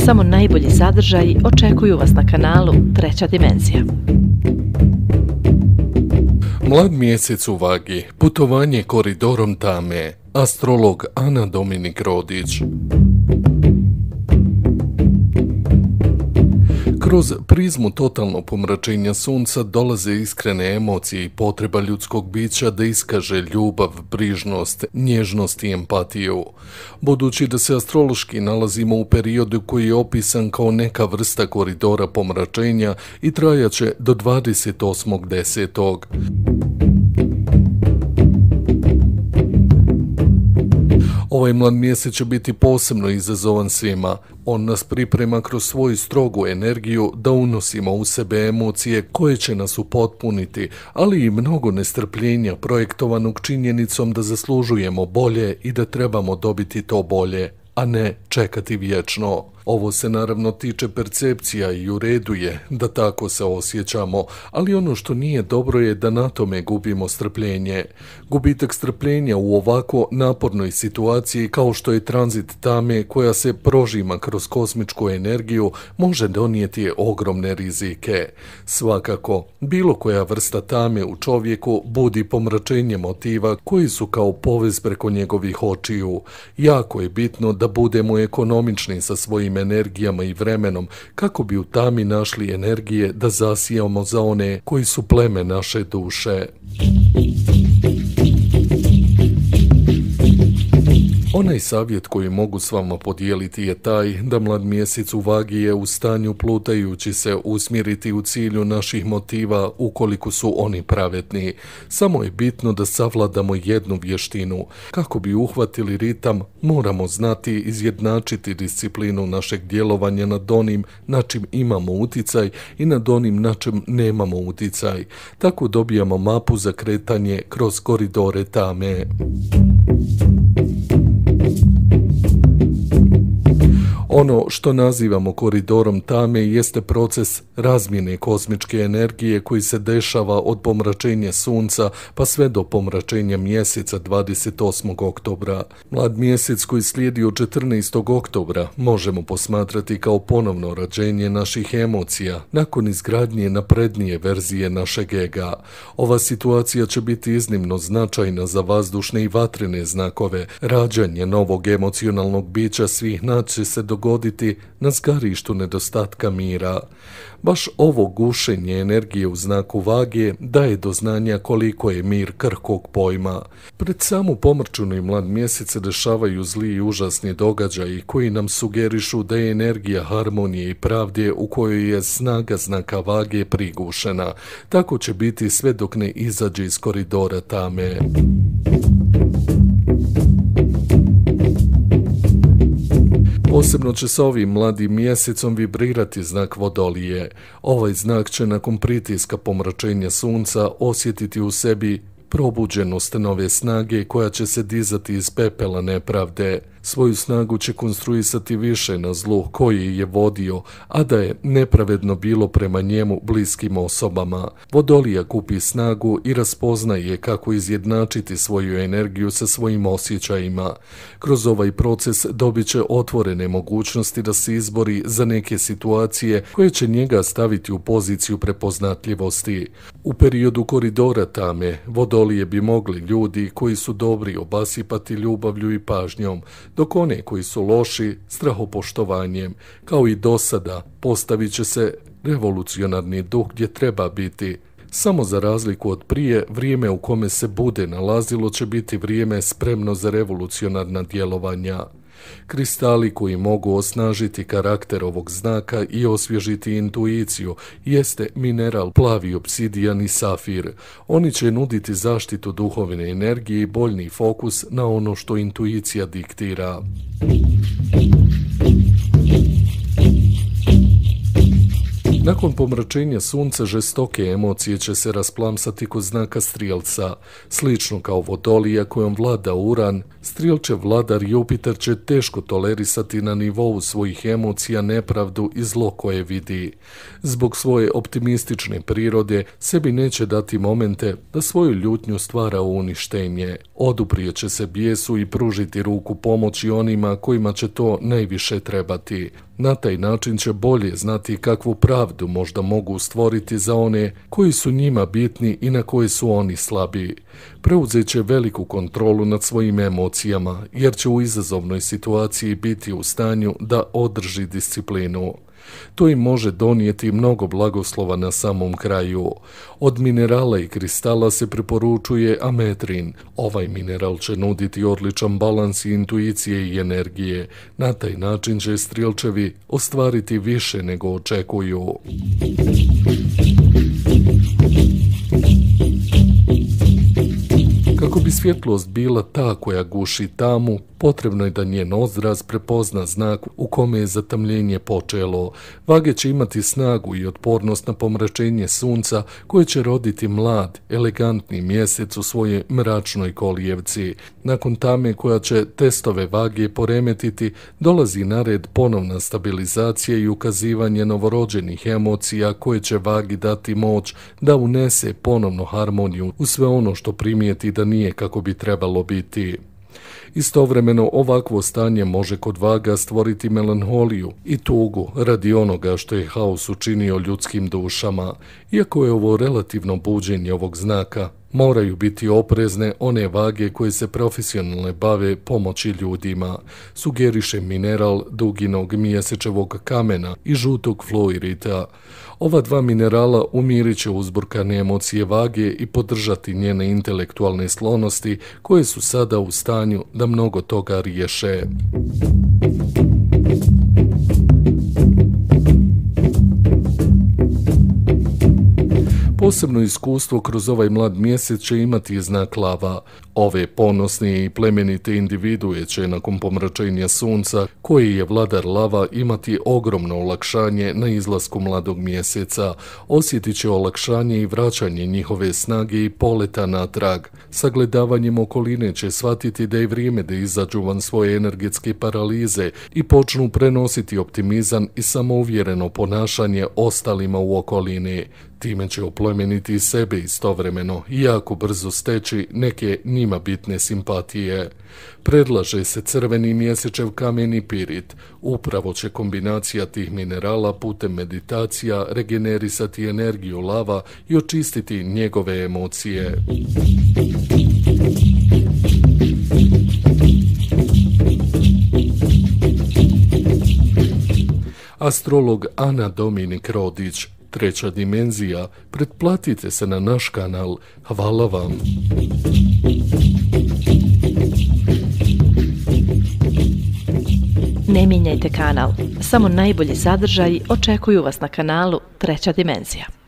samo najbolji sadržaji očekuju vas na kanalu Treća dimenzija. Mlad mjesec u vagi, putovanje koridorom tame, astrolog Ana Dominik Rodić. Kroz prizmu totalnog pomračenja sunca dolaze iskrene emocije i potreba ljudskog bića da iskaže ljubav, brižnost, nježnost i empatiju. Budući da se astrološki nalazimo u periodu koji je opisan kao neka vrsta koridora pomračenja i trajaće do 28.10. Ovaj mlad mjesec će biti posebno izazovan svima. On nas priprema kroz svoju strogu energiju da unosimo u sebe emocije koje će nas upotpuniti, ali i mnogo nestrpljenja projektovanog činjenicom da zaslužujemo bolje i da trebamo dobiti to bolje, a ne čekati vječno. Ovo se naravno tiče percepcija i u redu je da tako se osjećamo, ali ono što nije dobro je da na tome gubimo strpljenje. Gubitak strpljenja u ovako napornoj situaciji kao što je tranzit tame koja se prožima kroz kosmičku energiju može donijeti ogromne rizike. Svakako, bilo koja vrsta tame u čovjeku budi pomračenje motiva koji su kao povez preko njegovih očiju. Jako je bitno da budemo ekonomični sa svojim energijama i vremenom kako bi u tami našli energije da zasijamo za one koji su pleme naše duše. Onaj savjet koji mogu s vama podijeliti je taj da mlad mjesec u vagi je u stanju plutajući se usmjeriti u cilju naših motiva ukoliko su oni pravedni. Samo je bitno da savladamo jednu vještinu. Kako bi uhvatili ritam, moramo znati izjednačiti disciplinu našeg djelovanja nad onim na čim imamo uticaj i nad onim na čem nemamo uticaj. Tako dobijamo mapu za kretanje kroz koridore tame. Ono što nazivamo koridorom tame jeste proces razmjene kosmičke energije koji se dešava od pomračenja sunca pa sve do pomračenja mjeseca 28. oktobra. Mlad mjesec koji slijedi od 14. oktobra možemo posmatrati kao ponovno rađenje naših emocija nakon izgradnje naprednije verzije našeg ega. Ova situacija će biti iznimno značajna za vazdušne i vatrene znakove. Rađanje novog emocionalnog bića svih nas će se dogoditi na zgarištu nedostatka mira. Baš ovo gušenje energije u znaku vage daje do znanja koliko je mir krhkog pojma. Pred samu pomračinu i mlad mjesec se dešavaju zli i užasni događaji koji nam sugerišu da je energija harmonije i pravde u kojoj je snaga znaka vage prigušena. Tako će biti sve dok ne izađe iz koridora tame. Posebno će s ovim mladim mjesecom vibrirati znak Vodolije. Ovaj znak će nakon pritiska pomračenja sunca osjetiti u sebi probuđenost nove snage koja će se dizati iz pepela nepravde. Svoju snagu će konstruisati više na zlu koji je vodio, a da je nepravedno bilo prema njemu bliskim osobama. Vodolija kupi snagu i raspoznaje kako izjednačiti svoju energiju sa svojim osjećajima. Kroz ovaj proces dobit će otvorene mogućnosti da se izbori za neke situacije koje će njega staviti u poziciju prepoznatljivosti. U periodu koridora tame, Vodolije bi mogli ljudi koji su dobri obasipati ljubavlju i pažnjom, dok one koji su loši strahopoštovanjem. Kao i do sada, postavit će se revolucionarni duh gdje treba biti. Samo za razliku od prije, vrijeme u kome se bude nalazilo će biti vrijeme spremno za revolucionarna djelovanja. Kristali koji mogu osnažiti karakter ovog znaka i osvježiti intuiciju jeste mineral plavi obsidijan i safir. Oni će nuditi zaštitu duhovne energije i boljni fokus na ono što intuicija diktira. Nakon pomračenja sunca žestoke emocije će se rasplamsati kod znaka Strijelca. Slično kao Vodolija kojom vlada Uran, Strijelčev vladar Jupiter će teško tolerisati na nivou svojih emocija nepravdu i zlo koje vidi. Zbog svoje optimistične prirode sebi neće dati momente da svoju ljutnju stvara u uništenje. Oduprijet će se bijesu i pružiti ruku pomoći onima kojima će to najviše trebati. Na taj način će bolje znati kakvu pravdu možda mogu stvoriti za one koji su njima bitni i na koje su oni slabi. Preuzet će veliku kontrolu nad svojim emocijama, jer će u izazovnoj situaciji biti u stanju da održi disciplinu. To im može donijeti mnogo blagoslova na samom kraju. Od minerala i kristala se preporučuje ametrin. Ovaj mineral će nuditi odličan balans intuicije i energije. Na taj način će Strijelčevi ostvariti više nego očekuju. Kako bi svjetlost bila ta koja guši tamu, potrebno je da njen odraz prepozna znak u kome je zatamljenje počelo. Vage će imati snagu i otpornost na pomračenje sunca koje će roditi mlad, elegantni mjesec u svojoj mračnoj kolijevci. Nakon tame koja će testove vage poremetiti, dolazi na red ponovna stabilizacija i ukazivanje novorođenih emocija koje će vagi dati moć da unese ponovno harmoniju u sve ono što primijeti da nije kako bi trebalo biti. Istovremeno ovakvo stanje može kod vaga stvoriti melanholiju i tugu radi onoga što je haos učinio ljudskim dušama. Iako je ovo relativno buđenje ovog znaka, moraju biti oprezne one vage koje se profesionalno bave pomoći ljudima, sugeriše mineral duginog mjesečevog kamena i žutog fluorita. Ova dva minerala umirit će uzburkane emocije vage i podržati njene intelektualne sklonosti koje su sada u stanju da mnogo toga riješe. Posebno iskustvo kroz ovaj mlad mjesec će imati znak lava. Ove ponosne i plemenite individue će nakon pomračenja sunca, koji je vladar lava, imati ogromno olakšanje na izlasku mladog mjeseca. Osjetit će olakšanje i vraćanje njihove snage i poleta natrag. Sagledavanjem okoline će shvatiti da je vrijeme da izađu van svoje energetske paralize i počnu prenositi optimizam i samouvjereno ponašanje ostalima u okolini. Time će oplemeniti sebe istovremeno i jako brzo steći neke njima bitne simpatije. Predlaže se crveni mjesečev kamen i pirit. Upravo će kombinacija tih minerala putem meditacija regenerisati energiju lava i očistiti njegove emocije. Astrolog Ana Dominik Rodić, Treća dimenzija. Pretplatite se na naš kanal. Hvala vam. Ne mijenjajte kanal, samo najbolji sadržaji očekuju vas na kanalu Treća dimenzija.